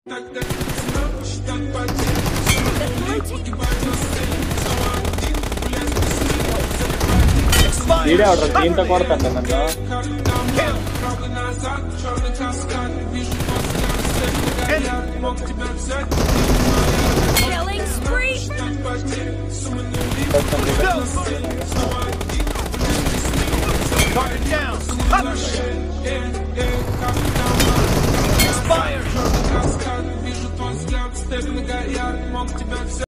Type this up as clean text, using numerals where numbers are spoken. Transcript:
Video order 3 తో కొడతాను నన్ను. Killing spree. Target down. Expired.